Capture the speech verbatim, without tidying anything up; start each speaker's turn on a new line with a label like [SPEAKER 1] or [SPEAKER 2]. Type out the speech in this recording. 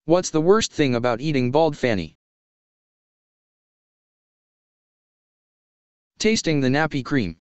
[SPEAKER 1] What's the worst thing about eating bald fanny? Tasting the nappy cream.